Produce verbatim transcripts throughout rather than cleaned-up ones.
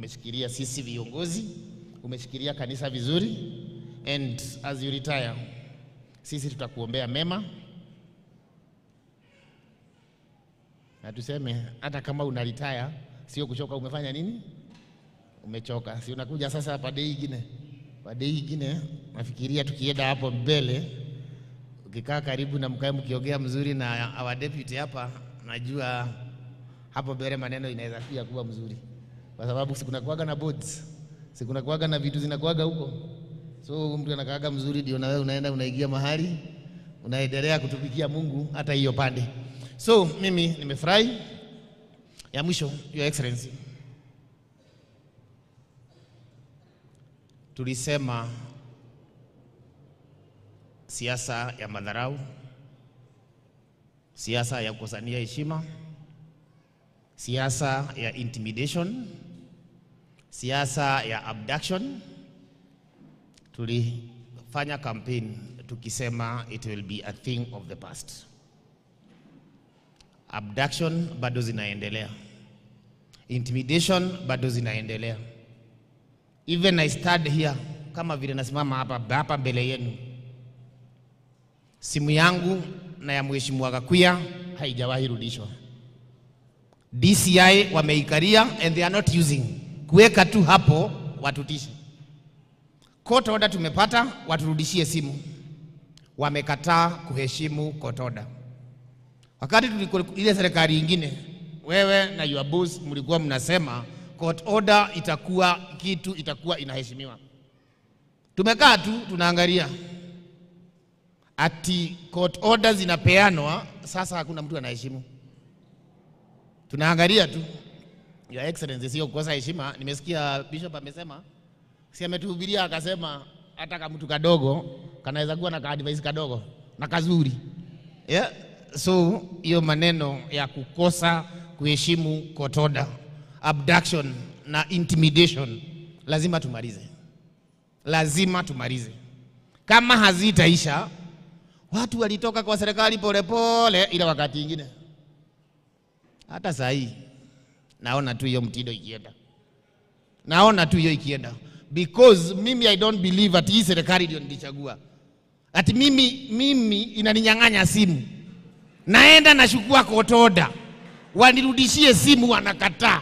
umeshikilia sisi viongozi, umeshikilia kanisa vizuri, and as you retire, sisi tutakuombea mema. Na tuseme hata kama una retire, sio kuchoka, umefanya nini? Umechoka. Si unakuja sasa pade nyingine. Pade nyingine, nafikiria tukienda hapo mbele, ukikaa karibu na mkae mkiongea mzuri na our deputy hapa, najua hapo mbele maneno inaweza pia kuwa mzuri. Kwa sababu sikuna kuaga na boards, sikuna kuaga na vitu zinakuaga huko. So mtu anakaaga mzuri ndio na wewe unaenda unaingia mahali, unaendelea kutupikia Mungu hata hiyo pande. So mimi nimefurahi. Ya mwisho, Your Excellency, tulisema siasa ya madharau, siasa ya kukosania heshima, siasa ya intimidation, siasa ya abduction. Tulifanya campaign tukisema it will be a thing of the past. Abduction bado zinaendelea, intimidation bado zinaendelea. Even I stand here kama vile nasimama hapa hapa mbele yenu, simu yangu na ya Mheshimiwa Gakuya haijawahi rudishwa. D C I wameikaria and they are not using, kuweka tu hapo watutishi. Court order tumepata, waturudishie simu. Wamekataa kuheshimu court order. Wakati tulikuwa ile serikali nyingine, wewe na your boss mlikuwa mnasema court order itakuwa kitu itakuwa inaheshimiwa. Tumekaa tu tunaangalia ati court orders zinapeanwa, sasa hakuna mtu anaheshimu. Tunaangalia tu. Your Excellency, sio kukosa heshima. Nimesikia Bishop amesema, si ametuhubiria akasema hata kama mtu kadogo kanaweza kuwa na advice kadogo na kazuri. Yeah. So hiyo maneno ya kukosa kuheshimu court order, abduction na intimidation lazima tumalize. Lazima tumalize. Kama hazitaisha, watu walitoka kwa serikali polepole ila wakati mwingine. Hata saa hii naona tu hiyo mtindo ikienda. Naona tu hiyo ikienda. Because mimi I don't believe ati hii serikali ndio nilichagua. Ati mimi mimi inaninyang'anya simu. Naenda nashukua court order, wanirudishie simu wanakataa.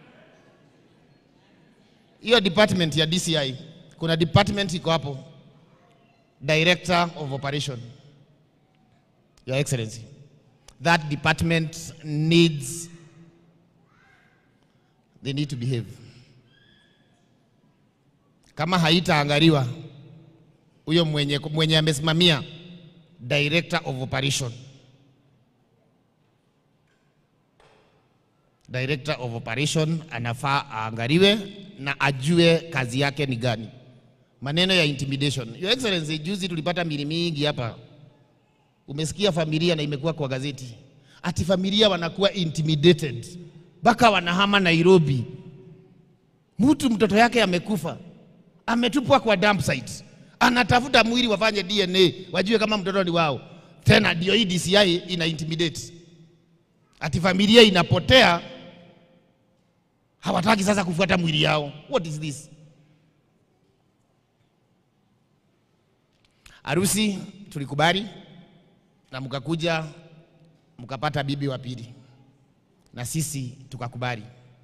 Hiyo department ya D C I, kuna department iko hapo, Director of Operation. Your Excellency, that department needs, they need to behave. Kama haitaangaliwa, huyo mwenye mwenye amesimamia Director of Operation, Director of Operation anafaa aangaliwe na ajue kazi yake ni gani. Maneno ya intimidation. Your Excellency, juzi tulipata mili mingi hapa. Umesikia familia na imekuwa kwa gazeti. Ati familia wanakuwa intimidated. Baka wanahama Nairobi. Mtu mtoto yake amekufa. Ametupwa kwa dump site. Anatafuta mwili wafanye D N A. Wajue kama mtoto ni wao. Tena ndio hii D C I ina intimidate. Ati familia inapotea. Hawataki sasa kufuata mwili yao. What is this? Harusi tulikubali na mkakuja mkapata bibi wa pili. Na sisi tukakubali.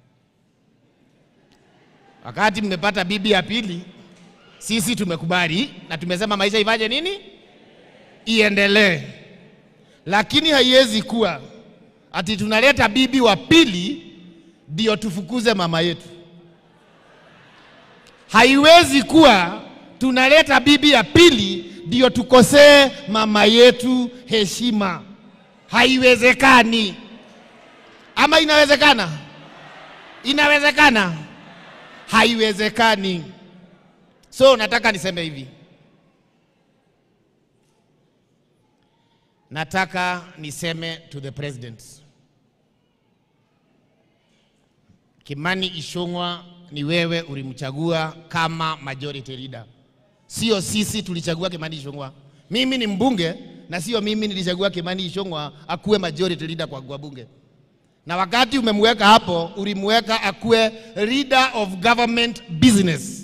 Wakati mmepata bibi ya pili, sisi tumekubali na tumesema maisha ivaje nini? Iendelee. Lakini haiwezi kuwa ati tunaleta bibi wa pili ndio tufukuze mama yetu. Haiwezi kuwa tunaleta bibi ya pili ndio tukosee mama yetu heshima. Haiwezekani. Ama inawezekana? Inawezekana? Haiwezekani. So nataka niseme hivi. Nataka niseme to the president. Kimani Ichung'wah ni wewe ulimchagua kama majority leader. Sio sisi tulichagua Kimani Ichung'wah. Mimi ni mbunge na sio mimi nilichagua Kimani Ichung'wah akuwe majority leader kwa kwa bunge. Na wakati umemweka hapo, ulimweka akuwe leader of government business.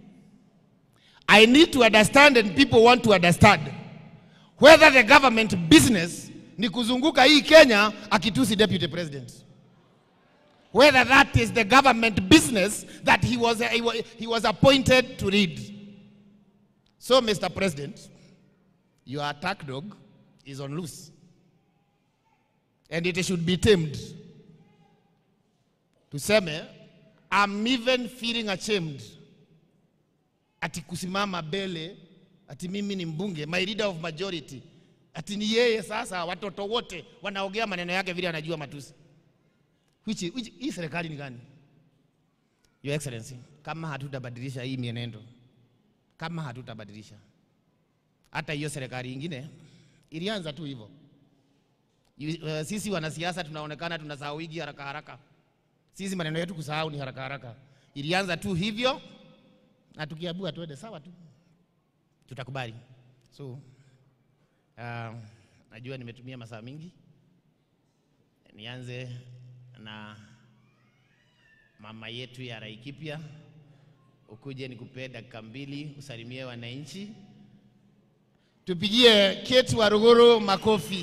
I need to understand, and people want to understand, whether the government business ni kuzunguka hii Kenya akitusi deputy president. Whether that is the government business that he was, he was appointed to lead. So, Mister President, your attack dog is on loose. And it should be tamed. Tuseme, I'm even feeling ashamed. Ati kusimama bele, ati mimi ni mbunge, my leader of majority. Ati ni yeye sasa watoto wote wanaongea maneno yake vile anajua matusi. Which, which, hii serikali ni gani? Your Excellency, kama hatutabadilisha hii mienendo, kama hatutabadilisha, hata hiyo serikali ingine ilianza tu hivyo. Uh, sisi wanasiasa tunaonekana tunasahau wigi haraka haraka. Sisi maneno yetu kusahau ni haraka haraka. Ilianza tu hivyo, na tukiabua tuende sawa tu, tutakubali. So, uh, najua nimetumia masaa mingi. Nianze na mama yetu ya Laikipia. Ukuje nikupe dakika mbili usalimie wananchi. Tupigie Kate Waruguru makofi.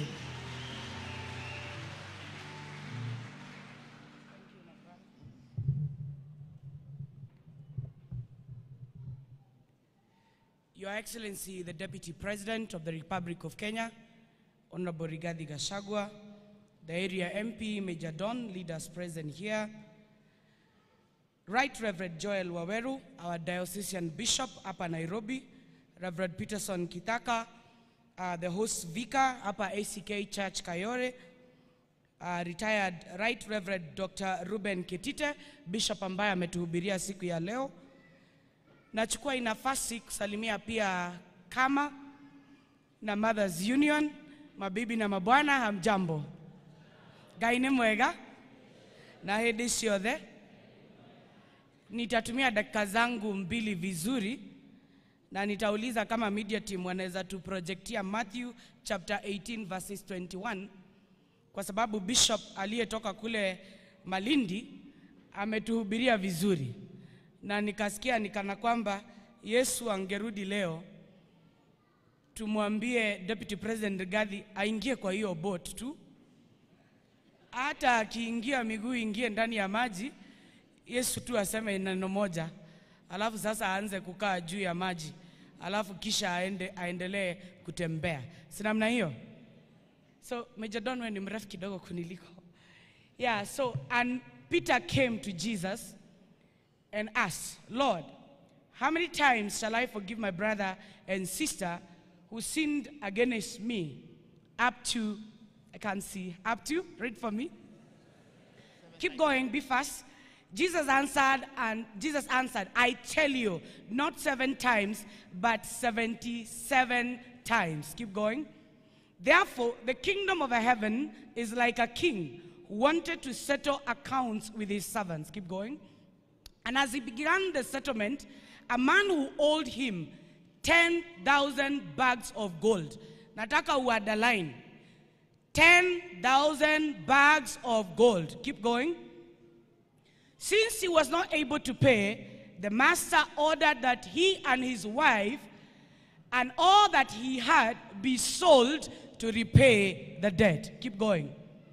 Your Excellency, the Deputy President of the Republic of Kenya, Honorable Rigathi Gachagua, the area M P, Major Don, leaders present here, Right Reverend Joel Waweru, our diocesan bishop Upper Nairobi, Reverend Peterson Kitaka, uh, the host vicar Upper A C K Church Kayore, uh, retired Right Reverend Doctor Ruben Ketite, bishop ambaye ametuhubiria siku ya leo. Nachukua nafasi kusalimia pia kama na Mothers Union, mabibi na mabwana, hamjambo. Ngai ni mwega na hedi ciothe. Nitatumia dakika zangu mbili vizuri na nitauliza kama media team wanaweza tu projectia Matthew chapter eighteen verses twenty-one, kwa sababu bishop aliyetoka kule Malindi ametuhubiria vizuri. Na nikasikia nikana kwamba Yesu angerudi leo, tumwambie Deputy President Rigathi aingie kwa hiyo boat tu. Hata akiingia miguu ingie ndani ya maji, Yesu tu aseme neno moja, alafu sasa aanze kukaa juu ya maji, alafu kisha aende aendelee kutembea. Si namna hiyo? So Major Don, wewe ni mrefu kidogo kuniliko. Yeah, so and Peter came to Jesus and asked, Lord, how many times shall I forgive my brother and sister who sinned against me? Up to, I can't see, up to, read for me. Keep going, be fast. Jesus answered, and Jesus answered, I tell you, not seven times, but seventy-seven times. Keep going. Therefore, the kingdom of heaven is like a king who wanted to settle accounts with his servants. Keep going. And as he began the settlement, a man who owed him ten thousand bags of gold. Nataka uadaline. ten thousand bags of gold. Keep going. Since he was not able to pay, the master ordered that he and his wife and all that he had be sold to repay the debt. Keep going.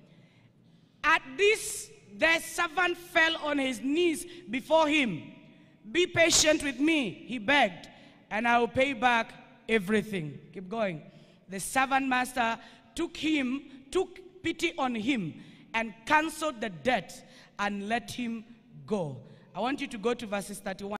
At this, the servant fell on his knees before him. Be patient with me, he begged, and I will pay back everything. Keep going. The servant master took him, took pity on him, and canceled the debt and let him go. I want you to go to verses thirty-one.